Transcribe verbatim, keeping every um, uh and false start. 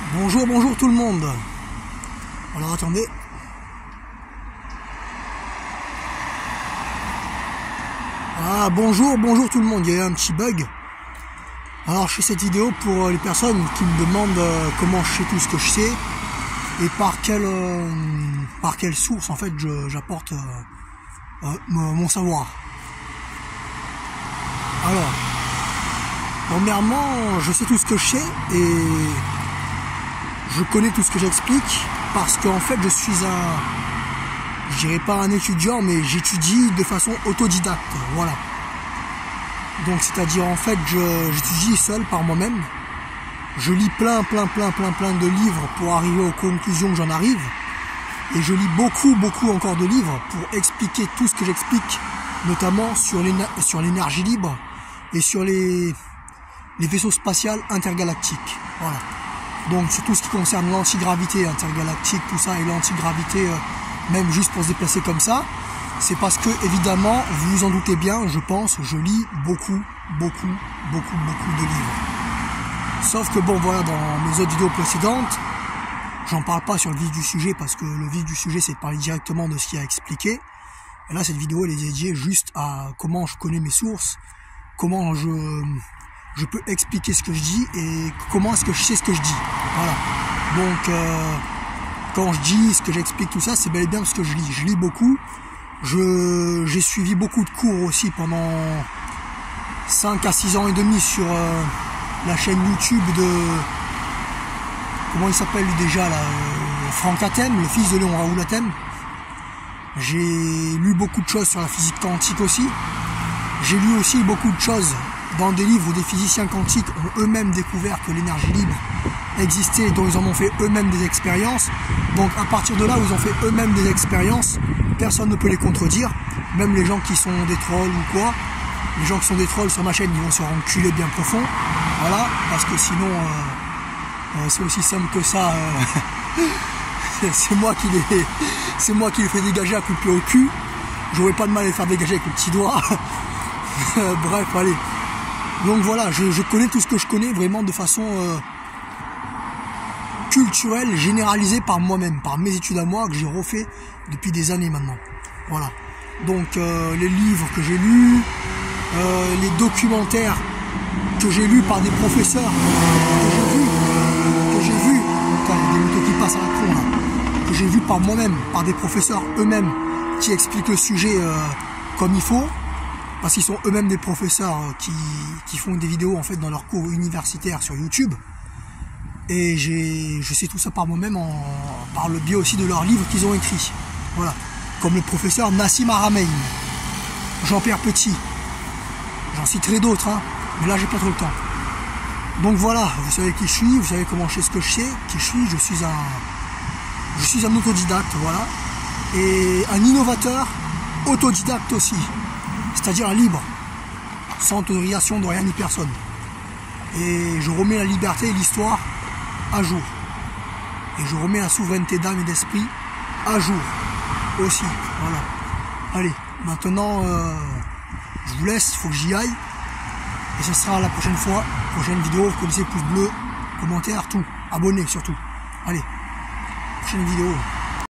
Bonjour, bonjour tout le monde. Alors attendez. Ah bonjour, bonjour tout le monde. Il y a eu un petit bug. Alors je fais cette vidéo pour les personnes qui me demandent comment je sais tout ce que je sais et par quelle euh, par quelle source en fait j'apporte euh, euh, mon savoir. Alors, premièrement, je sais tout ce que je sais et je connais tout ce que j'explique parce qu'en fait je suis un, je dirais pas un étudiant, mais j'étudie de façon autodidacte, voilà. Donc c'est-à-dire en fait j'étudie seul par moi-même, je lis plein plein plein plein plein de livres pour arriver aux conclusions que j'en arrive, et je lis beaucoup beaucoup encore de livres pour expliquer tout ce que j'explique, notamment sur l'énergie libre et sur les, les vaisseaux spatials intergalactiques, voilà. Donc sur tout ce qui concerne l'antigravité intergalactique, tout ça, et l'antigravité euh, même juste pour se déplacer comme ça, c'est parce que évidemment, vous vous en doutez bien, je pense, je lis beaucoup, beaucoup, beaucoup, beaucoup de livres. Sauf que bon voilà, dans mes autres vidéos précédentes, j'en parle pas sur le vif du sujet parce que le vif du sujet c'est de parler directement de ce qu'il y a à expliquer. Et là cette vidéo elle est dédiée juste à comment je connais mes sources, comment je... je peux expliquer ce que je dis et comment est-ce que je sais ce que je dis. Voilà. Donc, euh, quand je dis ce que j'explique, tout ça, c'est bel et bien ce que je lis. Je lis beaucoup. Je, j'ai suivi beaucoup de cours aussi pendant cinq à six ans et demi sur euh, la chaîne YouTube de... Comment il s'appelle lui déjà là euh, Franck Athème, le fils de Léon Raoul Athème. J'ai lu beaucoup de choses sur la physique quantique aussi. J'ai lu aussi beaucoup de choses dans des livres où des physiciens quantiques ont eux-mêmes découvert que l'énergie libre existait et dont ils en ont fait eux-mêmes des expériences. Donc à partir de là où ils ont fait eux-mêmes des expériences, personne ne peut les contredire, même les gens qui sont des trolls ou quoi. Les gens qui sont des trolls sur ma chaîne, ils vont se renculer bien profond, voilà, parce que sinon euh, euh, c'est aussi simple que ça. Euh, c'est moi qui les, c'est moi qui les fais dégager à coups de pied au cul. J'aurais pas de mal à les faire dégager avec le petit doigt. Bref, allez. Donc voilà, je, je connais tout ce que je connais vraiment de façon euh, culturelle, généralisée par moi-même, par mes études à moi que j'ai refait depuis des années maintenant. Voilà. Donc euh, les livres que j'ai lus, euh, les documentaires que j'ai lus par des professeurs que j'ai vus, que j'ai vus, putain, il y a des motos qui passent à la con là, que j'ai vus par moi-même, par des professeurs eux-mêmes qui expliquent le sujet euh, comme il faut. Parce qu'ils sont eux-mêmes des professeurs qui, qui font des vidéos en fait dans leurs cours universitaires sur YouTube. Et j'ai, je sais tout ça par moi-même en, par le biais aussi de leurs livres qu'ils ont écrits. Voilà. Comme le professeur Nassim Haramein, Jean-Pierre Petit. J'en citerai d'autres, hein, mais là j'ai pas trop le temps. Donc voilà, vous savez qui je suis, vous savez comment je sais ce que je sais, qui je suis, je suis un, je suis un autodidacte, voilà. Et un innovateur autodidacte aussi. C'est-à-dire libre, sans autorisation de rien ni personne. Et je remets la liberté et l'histoire à jour. Et je remets la souveraineté d'âme et d'esprit à jour aussi. Voilà. Allez, maintenant, euh, je vous laisse, il faut que j'y aille. Et ce sera la prochaine fois, prochaine vidéo, vous connaissez, pouce bleu, commentaire, tout. Abonnez surtout. Allez, prochaine vidéo.